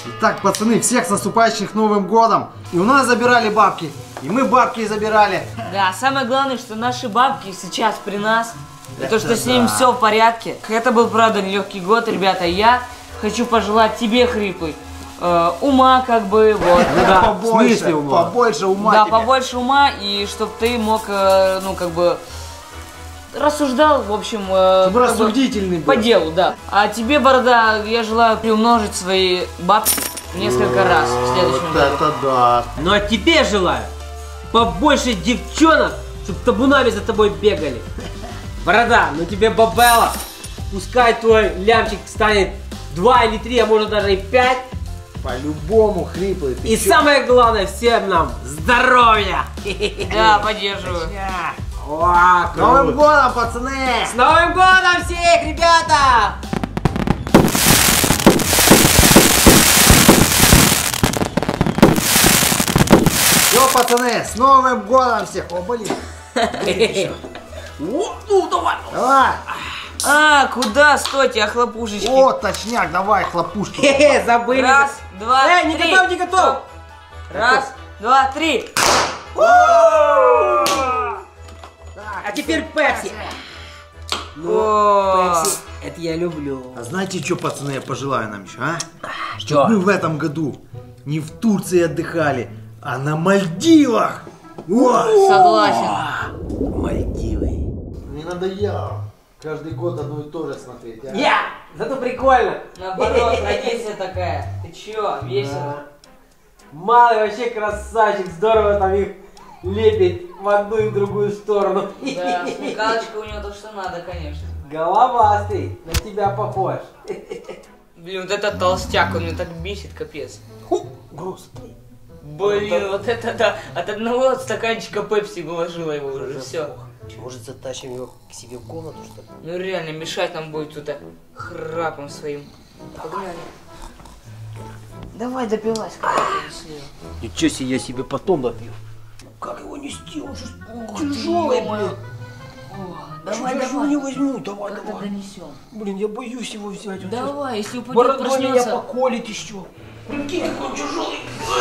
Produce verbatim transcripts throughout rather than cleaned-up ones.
Итак, пацаны, всех с наступающих Новым годом. И у нас забирали бабки, и мы бабки забирали. Да, самое главное, что наши бабки сейчас при нас. И то, что с ним все в порядке. Это был, правда, нелегкий год, ребята. Я хочу пожелать тебе, Хриплый, э, ума, как бы, вот. Да, побольше, ума. побольше ума. Да, тебе. побольше ума, и чтобы ты мог, э, ну, как бы, рассуждал, в общем, э, рассудительный по был. делу, да. А тебе, Борода, я желаю приумножить свои бабки несколько раз в следующем вот году. Это да. Ну а тебе желаю побольше девчонок, чтобы табунами за тобой бегали. Борода, ну тебе бабела. Пускай твой лямчик станет два или три, а может даже и пять. По-любому, Хриплый. И чё? самое главное, всем нам здоровья. Да, поддерживаю. О, с Новым годом, пацаны! С Новым годом всех, ребята! Все, пацаны, с Новым годом всех! О, блин! Ну, давай! Давай! А, куда? Стойте, а хлопушечки? О, точняк, давай, хлопушки! Хе-хе, забыли! Раз, два, Эй, три. не готов, не готов! Раз, два, три. А теперь пепси! Ну, О. пепси, это я люблю. А знаете, что, пацаны, я пожелаю нам еще, а? Что? Мы в этом году не в Турции отдыхали, а на Мальдивах! О! Согласен. Мальдивы. Не надоело каждый год одно и то же смотреть, а? Я! Зато прикольно! Наоборот, трагедия такая. Ты чё, весело? Малый вообще красавчик, здорово там их лепит в одну и в другую сторону. Да, смекалочка у него то, что надо, конечно. Головастый, на тебя похож. Блин, вот этот толстяк, он меня так бесит, капец. Грустный. Блин, вот это да. От одного стаканчика пепси уложила его уже, все. Может, затащим его к себе в комнату, что ли? Ну реально, мешать нам будет тут храпом своим. Погнали. Давай допивай, сколько слева. Ничего себе, я себе потом допью. Как его нести? Он же тяжелый, блин. Давай, я давай. его не возьму, давай, Как-то давай. донесем. Блин, я боюсь его взять. Он Давай, если упадет, бородой меня проснется. поколет еще. Прикинь, какой он тяжелый.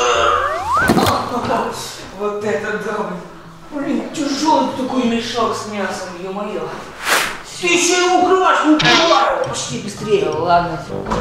Вот это да, блин, тяжелый такой мешок с мясом, ё-моё. Ты еще его укрываешь, не укрываю. Пошли быстрее. Да ладно.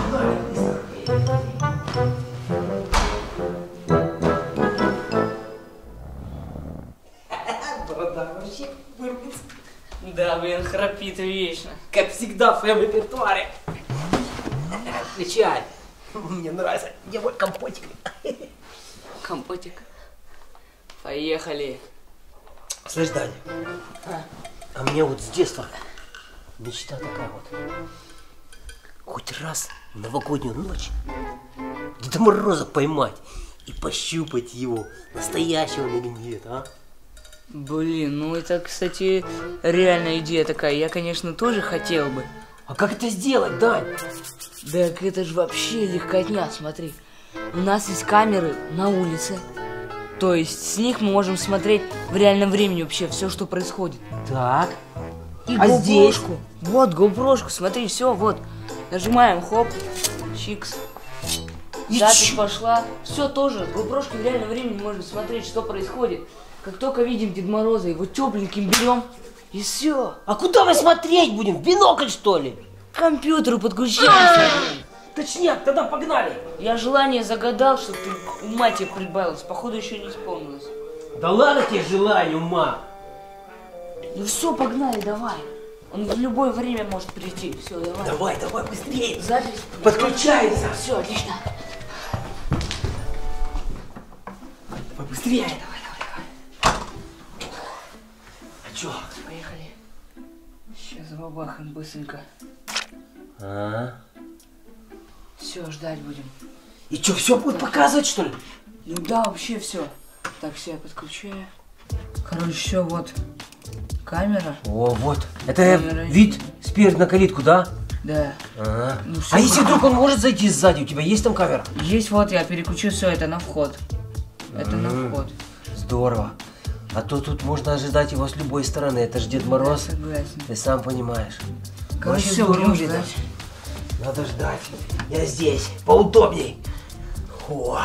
Борода вообще вырубится. Да, блин, храпит вечно. Как всегда в своем репертуаре. Включай. Мне нравится. Где мой компотик? Компотик. Поехали. Слышь, Даня, А. а мне вот с детства мечта такая вот. Хоть раз в новогоднюю ночь Деда Мороза поймать и пощупать его, настоящий он или нет, а? Блин, ну это, кстати, реальная идея такая. Я, конечно, тоже хотел бы. А как это сделать, Дань? Так это же вообще легкотня, смотри. У нас есть камеры на улице. То есть с них мы можем смотреть в реальном времени вообще все, что происходит. Так. И А здесь? GoPro-шку. Вот, GoPro-шку, смотри, все, вот. Нажимаем, хоп, чикс. Запись пошла. Все тоже. С GoPro-шки в реальном времени можем смотреть, что происходит. Как только видим Деда Мороза, его тепленьким берем, и все. А куда мы смотреть будем? В бинокль, что ли? К компьютеру подключаемся. Точняк, тогда погнали. Я желание загадал, чтобы ты ума тебе прибавилось. Походу еще не исполнилось. Да ладно тебе желание ума. Ну все, погнали, давай. Он в любое время может прийти. Все, давай. Давай, давай, быстрее. Запись. Подключается. Все, отлично. Давай, быстрее. Давай, давай, давай. А чё? Поехали. Сейчас забабахаем быстренько. А? Все, ждать будем. И чё, все будет показывать, что ли? Ну да, вообще все. Так, все, я подключаю. Короче, все, вот. Камера. О, вот. Это Камера. вид спереди на калитку, да? Да. Ага. Ну, всё А если как- вдруг он может зайти сзади, у тебя есть там камера? Есть вот, я переключу, все, это на вход. Это на вход. Здорово. А то тут можно ожидать его с любой стороны. Это же Дед Мороз. Согласен. Ты сам понимаешь. Короче, Вообще все, здорово, будем ребят. ждать. Надо ждать. Я здесь. Поудобней. О!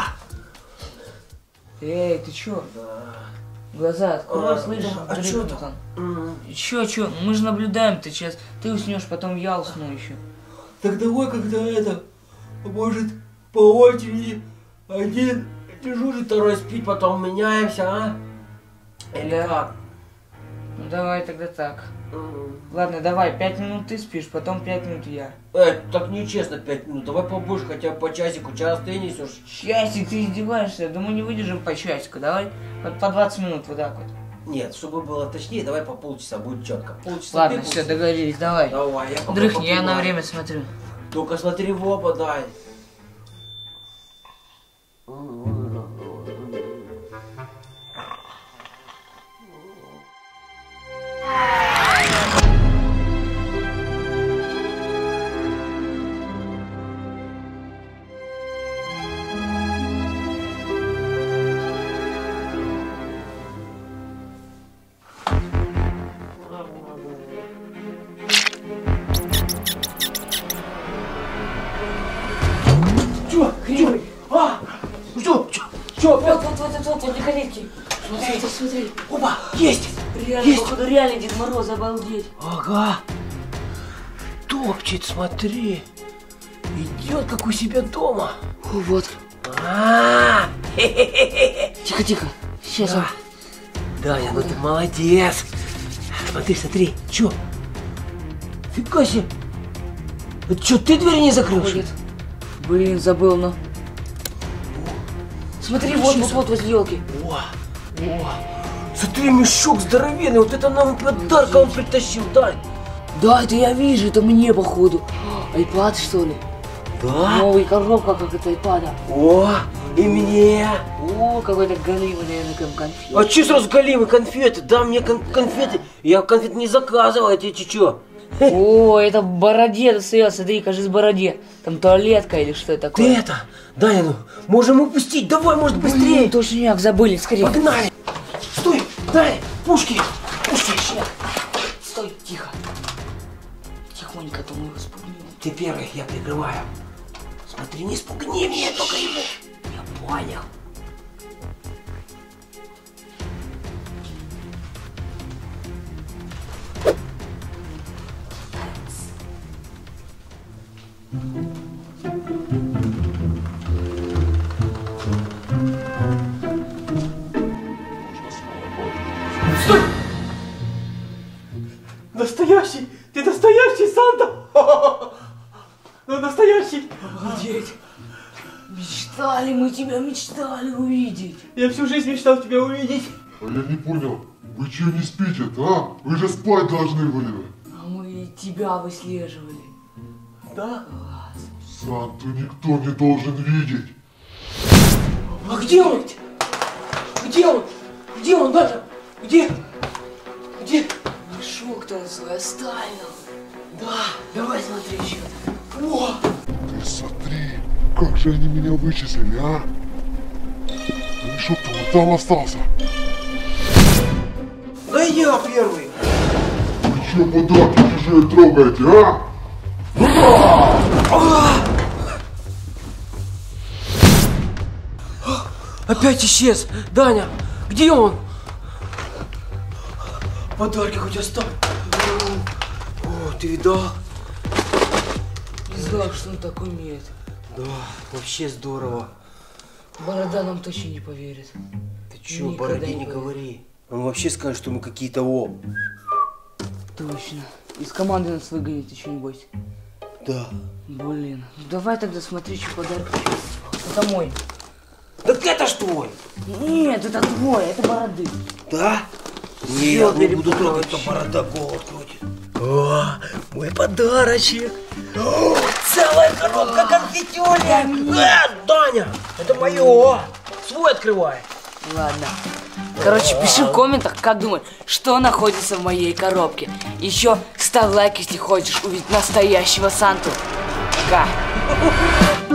Эй, ты чё? Глаза открой, А, слышишь? а Смотри, чё кто там? там. Чё, чё? Мы же наблюдаем, ты сейчас. Ты уснешь, потом я усну еще. Так давай когда это, может, по очереди один дежурит, второй спит, потом меняемся, а? Или Да. как? Ну давай тогда так. М. Ладно, давай, пять минут ты спишь, потом пять минут я. Эй, так нечестно, пять минут, давай побольше, хотя бы по часику, час ты несешь. Часик, ты издеваешься? Да мы не выдержим по часику, давай по, по двадцать минут, вот так вот. Нет, чтобы было точнее, давай по полчаса, будет четко. Полчаса Ладно, ты, все, полчаса. договорились, давай. Давай, я пока Дрыхни, я на попиваю. время смотрю. Только смотри в оба, дай. Чё? Чё? А? Что? Чё? Чё? Вот, вот, вот, вот, вот, возле калитки. Смотри, смотри. Опа, есть! Реально, Есть. походу, реально Дед Мороз, обалдеть. Ага. Топчет, смотри. Идет, как у себя дома. Фу, вот. А, Тихо, тихо. Сейчас он. Даня, ну ты молодец. Смотри, смотри, чё? Фига себе. Это чё, ты дверь не закрыл? что ли? Ходит. Блин, забыл, но. Смотри, вот, вот, вот, возле елки. О, о. Смотри, мешок здоровенный. Вот это нам подарка он притащил, Дань. Да, это я вижу, это мне, походу. Айпад, что ли? Да? Новая коробка, как это айпада. О, и мне. О, какой-то галимый, наверное, кон- конфет. А че сразу галимые конфеты? Да, мне кон- конфеты. Я конфет не заказывал, а тебе чё? О, это в бороде достается, смотри, кажется, в бороде. Там туалетка или что это такое. Ты это, Даня, ну, можем упустить. Давай, может, быстрее. Блин, точняк, забыли, скорее. Погнали. Стой, Даня, пушки. Пушки. Стой, тихо. Тихонько, то мы его спугнем. Ты первый, я прикрываю. Смотри, не спугни меня, только его. Я понял. Стой! Настоящий! Ты настоящий, Санта! Ну, настоящий! Обалдеть. Мечтали мы тебя, мечтали увидеть. Я всю жизнь мечтал тебя увидеть. А я не понял, вы что не спите-то, а? Вы же спать должны были. А мы тебя выслеживали. Да? Санту никто не должен видеть. А где он? Где он? Где он, Даша? Где? Где? Мешок-то он свой оставил. Да, Давай смотри еще. о! Ты смотри, как же они меня вычислили, а? Мешок-то вот там остался. Да я первый. Вы что подарки чужие трогаете, а? Опять исчез. Даня, где он? Подарки хоть оставь. О, ты видал? Не знал, что он так умеет. Да, вообще здорово. Борода нам точно не поверит. Ты чё, Никогда Бороде не не поверю. говори. Он вообще скажет, что мы какие-то о. Точно. Из команды нас выгонит, еще не бойся. Да. Блин. Ну давай тогда смотри, что подарок. Это мой. Так это ж твой. Нет, это твой, это бороды. Да? Не, Всё, я не буду перепутал трогать, вообще. то борода голову крутит. О, мой подарочек. О, целая коробка конфетюлек. Э, Даня, это мое. Свой открывай. Ладно. Короче, пиши в комментах, как думаешь, что находится в моей коробке. Еще ставь лайк, если хочешь увидеть настоящего Санту. Пока.